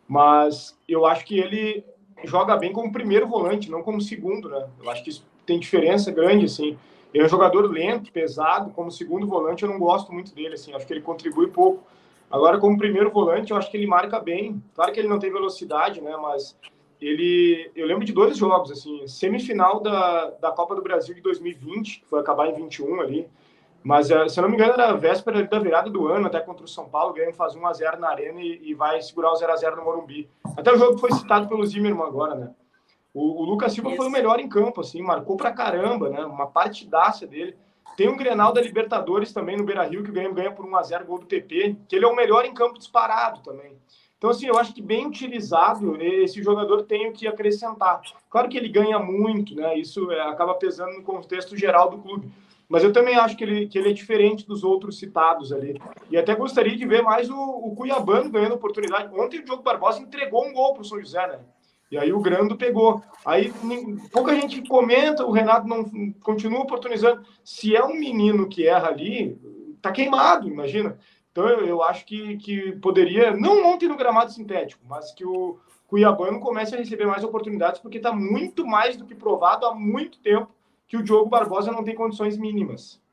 Mas eu acho que ele joga bem como primeiro volante, não como segundo, né? Eu acho que isso tem diferença grande, assim. Ele é um jogador lento, pesado, como segundo volante eu não gosto muito dele, assim, acho que ele contribui pouco. Agora, como primeiro volante, eu acho que ele marca bem. Claro que ele não tem velocidade, né? Mas eu lembro de dois jogos, assim, semifinal da Copa do Brasil de 2020, que foi acabar em 21 ali, mas, se eu não me engano, era a véspera da virada do ano, até contra o São Paulo, ganhando faz 1-0 na Arena e vai segurar o 0-0 no Morumbi. Até o jogo foi citado pelo Zimmermann agora, né? O Lucas Silva foi o Isso. melhor em campo, assim, marcou pra caramba, né? Uma partidaça dele. Tem um Grenal da Libertadores também no Beira-Rio, que ganha por 1-0 gol do TP, que ele é o melhor em campo disparado também. Então, assim, eu acho que bem utilizado, esse jogador tem o que acrescentar. Claro que ele ganha muito, né? Isso acaba pesando no contexto geral do clube. Mas eu também acho que ele é diferente dos outros citados ali. E até gostaria de ver mais o Cuiabano ganhando oportunidade. Ontem o Diogo Barbosa entregou um gol para o São José, né? E aí o Grando pegou. Aí pouca gente comenta, o Renato não continua oportunizando. Se é um menino que erra ali, tá queimado, imagina. Então eu acho que poderia, não ontem no gramado sintético, mas que o Cuiabano comece a receber mais oportunidades, porque está muito mais do que provado há muito tempo que o Diogo Barbosa não tem condições mínimas.